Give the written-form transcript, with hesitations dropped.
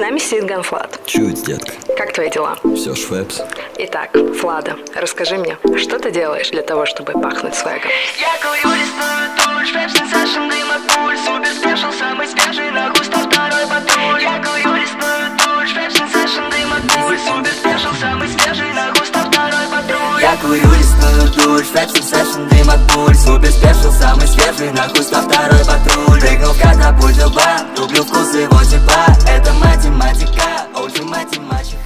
нами сидит Ганфлад. Чуть, детка. Как твои дела? Все швепс. Итак, Флада, расскажи мне, что ты делаешь для того, чтобы пахнуть свегом? Я курю, листаю туль, швепс, сенсейшн, дым от пуль, супер спешл, самый свежий, на густо второй патруль. Я курю, листаю туль, швепс, сенсейшн, дым от пуль, супер спешл, самый свежий, на густо второй патруль. Я курю, листаю туль, швепс, сенсейшн, дым от пуль, супер спешл, самый свежий, на густо второй патруль. Прыгнул в катапульту, люблю вкус его тепла, это математика, оу, математика.